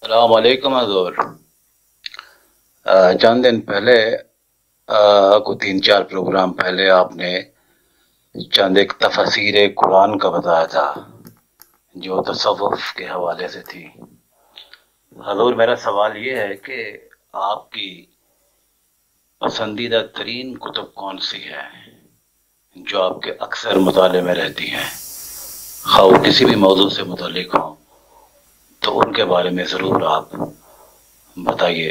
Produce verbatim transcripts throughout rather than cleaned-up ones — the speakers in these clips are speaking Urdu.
السلام علیکم حضور۔ آ، چند دن پہلے آ، کو تین چار پروگرام پہلے آپ نے چند ایک تفسیر قرآن کا بتایا تھا جو تصوف کے حوالے سے تھی۔ حضور، میرا سوال یہ ہے کہ آپ کی پسندیدہ ترین کتب کون سی ہے جو آپ کے اکثر مطالعے میں رہتی ہیں، خواہ وہ کسی بھی موضوع سے متعلق ہوں تو ان کے بارے میں ضرور آپ بتائیے،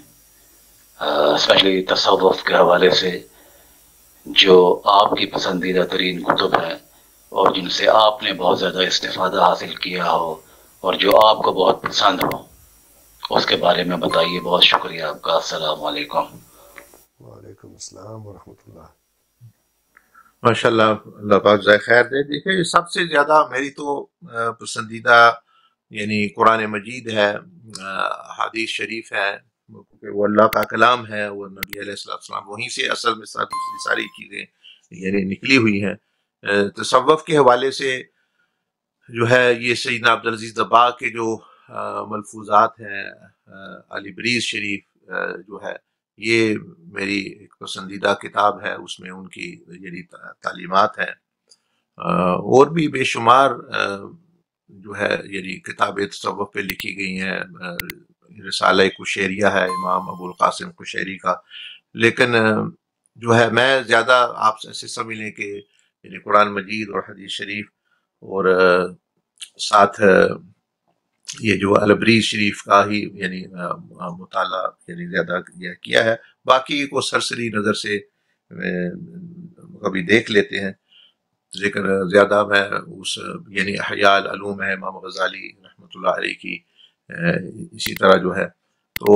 اسپیشلی تصوف کے حوالے سے جو آپ کی پسندیدہ ترین کتب ہیں اور جن سے آپ نے بہت زیادہ استفادہ حاصل کیا ہو اور جو آپ کو بہت پسند ہو، اس کے بارے میں بتائیے۔ بہت شکریہ آپ کا۔ السلام علیکم۔ وعلیکم السلام ورحمۃ اللہ۔ ماشاء اللہ، اللہ پاک جزائے خیر دے۔ دیکھیں، سب سے زیادہ میری تو آ، پسندیدہ یعنی قرآن مجید ہے، آ، حدیث شریف ہے، کیونکہ وہ اللہ کا کلام ہے، وہ نبی علیہ السلام السلام وہیں سے اصل میں ساری ساری چیزیں یعنی نکلی ہوئی ہیں۔ آ، تصوف کے حوالے سے جو ہے یہ سیدنا عبدالعزیز دباغ کے جو آ، ملفوظات ہیں، آ، علی بریز شریف آ، جو ہے یہ میری ایک پسندیدہ کتاب ہے، اس میں ان کی یعنی تعلیمات ہیں۔ آ، اور بھی بے شمار آ، جو ہے یعنی کتابیں تصوف پہ لکھی گئی ہیں۔ آ، رسالہ کشیریہ ہے امام ابو القاسم کشیری کا، لیکن آ، جو ہے میں زیادہ آپ سے ایسے سمجھ لیں کہ یعنی قرآن مجید اور حدیث شریف اور آ، ساتھ آ، یہ جو البریز شریف کا ہی یعنی آ، آ، مطالعہ یعنی زیادہ یہ کیا ہے۔ باقی کو سرسری نظر سے آ، کبھی دیکھ لیتے ہیں، لیکن زیادہ میں اس یعنی احیاء العلوم ہے امام غزالی رحمۃ اللہ علیہ کی، آ، اسی طرح جو ہے تو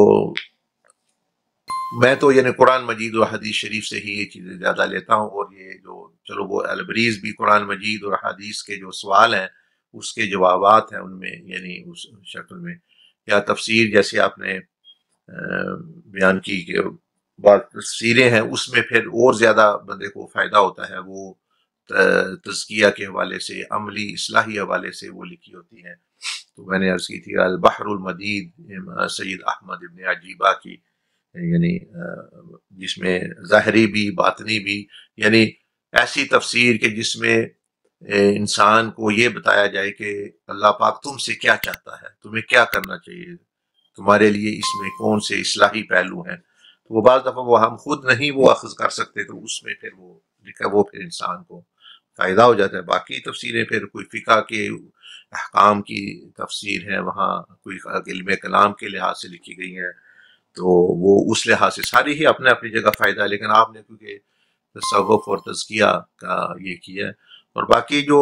میں تو یعنی قرآن مجید اور حدیث شریف سے ہی یہ چیزیں زیادہ لیتا ہوں۔ اور یہ جو چلو وہ البریز بھی قرآن مجید اور حدیث کے جو سوال ہیں اس کے جوابات ہیں ان میں یعنی اس شکل میں، یا تفسیر جیسے آپ نے آ، بیان کی کہ بعض تفسیریں ہیں اس میں پھر اور زیادہ بندے کو فائدہ ہوتا ہے، وہ ت- تزکیہ کے حوالے سے، عملی اصلاحی حوالے سے وہ لکھی ہوتی ہیں۔ تو میں نے عرض کی تھی البحر المدید سید احمد ابن عجیبہ کی، یعنی آ، جس میں ظاہری بھی باطنی بھی یعنی ایسی تفسیر کہ جس میں اے، انسان کو یہ بتایا جائے کہ اللہ پاک تم سے کیا چاہتا ہے، تمہیں کیا کرنا چاہیے، تمہارے لیے اس میں کون سے اصلاحی پہلو ہیں۔ تو وہ بعض دفعہ وہ ہم خود نہیں وہ اخذ کر سکتے، تو اس میں پھر وہ لکھا وہ پھر انسان کو فائدہ ہو جاتا ہے۔ باقی تفسیریں پھر کوئی فقہ کے احکام کی تفسیر ہے، وہاں کوئی علم کلام کے لحاظ سے لکھی گئی ہیں، تو وہ اس لحاظ سے ساری ہی اپنے اپنی جگہ فائدہ ہے۔ لیکن آپ نے کیونکہ تصوف اور تزکیہ کا یہ کیا ہے، اور باقی جو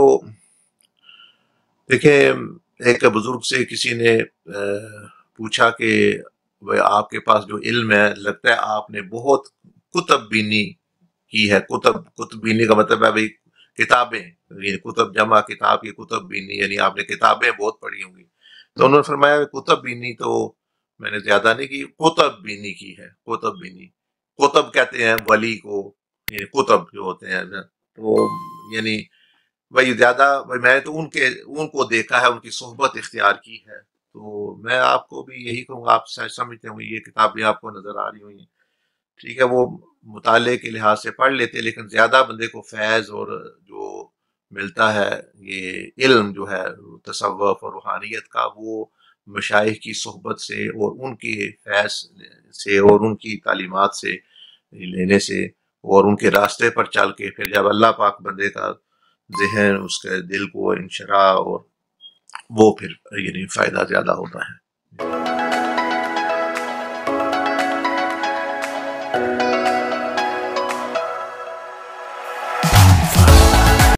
دیکھیں ایک بزرگ سے کسی نے آ، پوچھا کہ وہ آپ کے پاس جو علم ہے لگتا ہے آپ نے بہت کتب بینی کی ہے۔ کتب کتب بینی کا مطلب ہے بھائی کتابیں، یعنی کتب جمع کتاب کی کتب بینی یعنی آپ نے کتابیں بہت پڑھی ہوں گی۔ تو انہوں نے فرمایا کتب بینی تو میں نے زیادہ نہیں کی، قطب بینی کی ہے۔ قطب بینی، قطب کہتے ہیں ولی کو، یعنی قطب جو ہوتے ہیں نا، تو یعنی وہی زیادہ وہی میں نے تو ان کے ان کو دیکھا ہے، ان کی صحبت اختیار کی ہے۔ تو میں آپ کو بھی یہی کہوں گا، آپ شاید سمجھتے ہوں یہ کتابیں آپ کو نظر آ رہی ہوئی ہیں، ٹھیک ہے، وہ مطالعے کے لحاظ سے پڑھ لیتے، لیکن زیادہ بندے کو فیض اور جو ملتا ہے یہ علم جو ہے تصوف اور روحانیت کا، وہ مشائخ کی صحبت سے اور ان کی فیض سے اور ان کی تعلیمات سے لینے سے اور ان کے راستے پر چل کے پھر جب اللہ پاک بندے کا ذہن اس کے دل کو انشراح اور وہ پھر یعنی فائدہ زیادہ ہوتا ہے۔